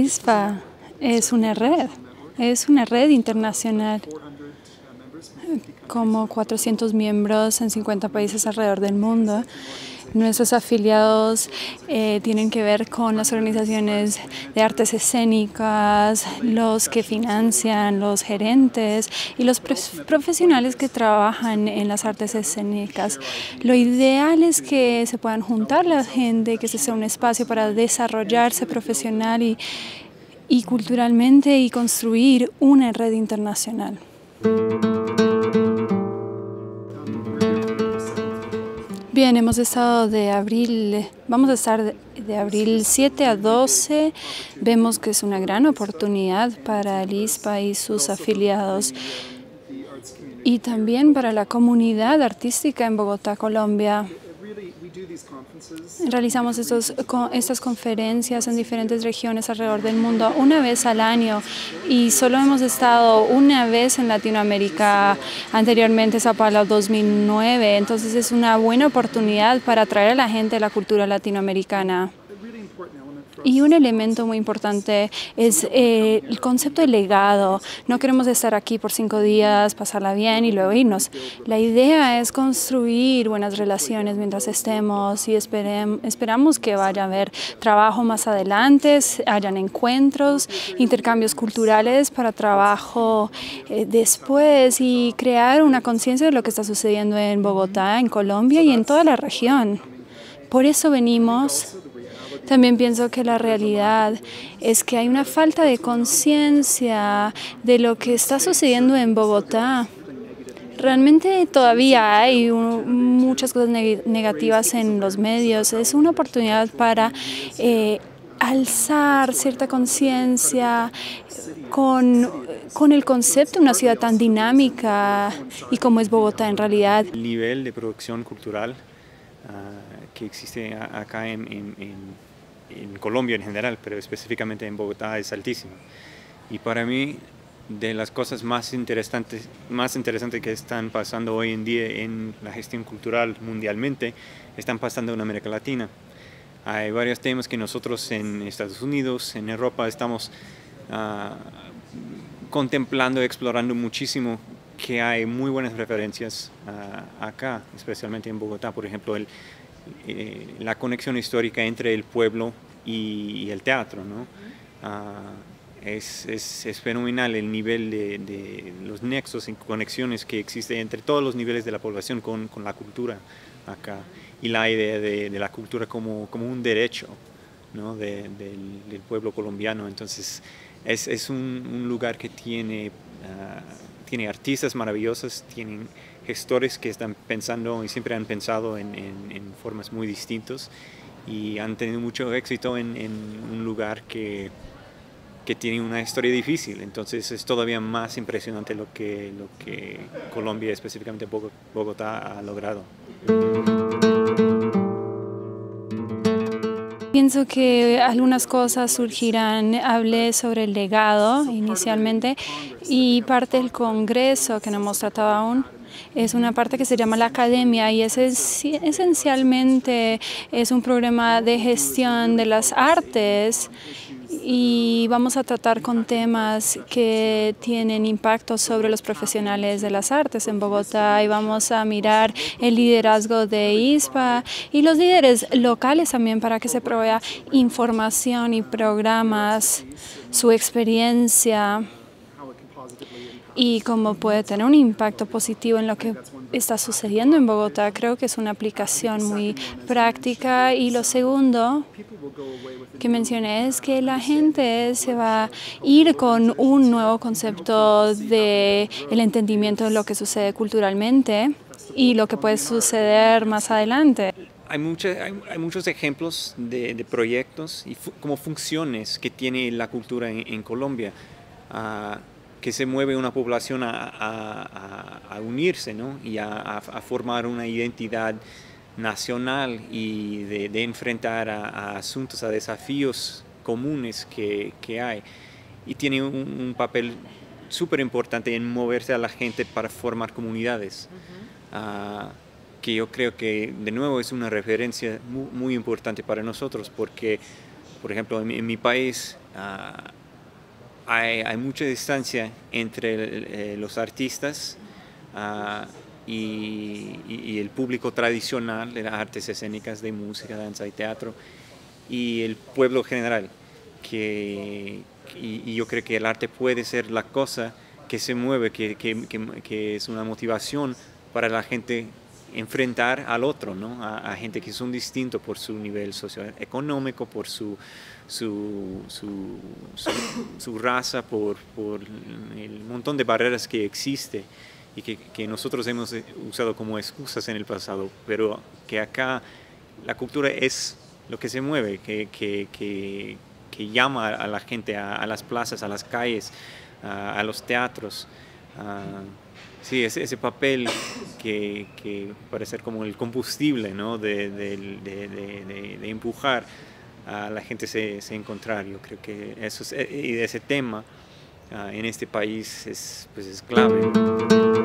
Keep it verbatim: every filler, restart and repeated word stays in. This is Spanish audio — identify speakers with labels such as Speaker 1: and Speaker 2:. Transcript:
Speaker 1: I S P A es una red, es una red internacional, como cuatrocientos miembros en cincuenta países alrededor del mundo. Nuestros afiliados eh, tienen que ver con las organizaciones de artes escénicas, los que financian, los gerentes y los profesionales que trabajan en las artes escénicas. Lo ideal es que se puedan juntar la gente, que ese sea un espacio para desarrollarse profesional y, y culturalmente y construir una red internacional. Bien, hemos estado de abril, vamos a estar de, de abril siete a doce. Vemos que es una gran oportunidad para el I S P A y sus afiliados y también para la comunidad artística en Bogotá, Colombia. Realizamos estos, estas conferencias en diferentes regiones alrededor del mundo una vez al año y solo hemos estado una vez en Latinoamérica, anteriormente Sao Paulo dos mil nueve, entonces es una buena oportunidad para atraer a la gente a la cultura latinoamericana. Y un elemento muy importante es eh, el concepto de legado. No queremos estar aquí por cinco días, pasarla bien y luego irnos. La idea es construir buenas relaciones mientras estemos y esperem, esperamos que vaya a haber trabajo más adelante, hayan encuentros, intercambios culturales para trabajo eh, después y crear una conciencia de lo que está sucediendo en Bogotá, en Colombia y en toda la región. Por eso venimos. También pienso que la realidad es que hay una falta de conciencia de lo que está sucediendo en Bogotá. Realmente todavía hay un, muchas cosas neg negativas en los medios. Es una oportunidad para eh, alzar cierta conciencia con, con el concepto de una ciudad tan dinámica y como es Bogotá en realidad.
Speaker 2: El nivel de producción cultural uh, que existe acá en, en, en en Colombia en general, pero específicamente en Bogotá es altísimo. Y para mí, de las cosas más interesantes, más interesantes que están pasando hoy en día en la gestión cultural mundialmente, están pasando en América Latina. Hay varios temas que nosotros en Estados Unidos, en Europa, estamos uh, contemplando, explorando muchísimo, que hay muy buenas referencias uh, acá, especialmente en Bogotá. Por ejemplo, el Eh, la conexión histórica entre el pueblo y, y el teatro, ¿no? Uh, es, es, es fenomenal el nivel de, de los nexos y conexiones que existe entre todos los niveles de la población con, con la cultura acá, y la idea de, de la cultura como, como un derecho, ¿no? de, del, del pueblo colombiano. Entonces es, es un, un lugar que tiene, uh, tiene artistas maravillosos, tienen gestores que están pensando y siempre han pensado en, en, en formas muy distintas y han tenido mucho éxito en, en un lugar que, que tiene una historia difícil. Entonces es todavía más impresionante lo que, lo que Colombia, específicamente Bogotá, ha logrado.
Speaker 1: Pienso que algunas cosas surgirán. Hablé sobre el legado inicialmente y parte del Congreso que no hemos tratado aún. Es una parte que se llama la academia y ese es, esencialmente es un programa de gestión de las artes y vamos a tratar con temas que tienen impacto sobre los profesionales de las artes en Bogotá y vamos a mirar el liderazgo de I S P A y los líderes locales también para que se provea información y programas, su experiencia y cómo puede tener un impacto positivo en lo que está sucediendo en Bogotá. Creo que es una aplicación muy práctica. Y lo segundo que mencioné es que la gente se va a ir con un nuevo concepto de el entendimiento de lo que sucede culturalmente y lo que puede suceder más adelante.
Speaker 2: Hay, mucha, hay, hay muchos ejemplos de, de proyectos y fu como funciones que tiene la cultura en, en Colombia. Uh, que se mueve una población a, a, a unirse, ¿no? Y a, a formar una identidad nacional y de, de enfrentar a, a asuntos, a desafíos comunes que, que hay. Y tiene un, un papel súper importante en moverse a la gente para formar comunidades, uh-huh. uh, que yo creo que de nuevo es una referencia muy, muy importante para nosotros, porque por ejemplo, en, en mi país uh, hay, hay mucha distancia entre el, eh, los artistas uh, y, y, y el público tradicional de las artes escénicas, de música, danza y teatro, y el pueblo general, que, y, y yo creo que el arte puede ser la cosa que se mueve, que, que, que, que es una motivación para la gente enfrentar al otro, ¿no? a, a gente que son distintos por su nivel socioeconómico, por su, su, su, su, su raza, por, por el montón de barreras que existe y que, que nosotros hemos usado como excusas en el pasado, pero que acá la cultura es lo que se mueve, que, que, que, que llama a la gente a, a las plazas, a las calles, a, a los teatros. A, sí, ese, ese papel que, que parece ser como el combustible, ¿no? de, de, de, de, de empujar a la gente se, se encontrar. Yo creo que eso es, y ese tema uh, en este país es, pues es clave.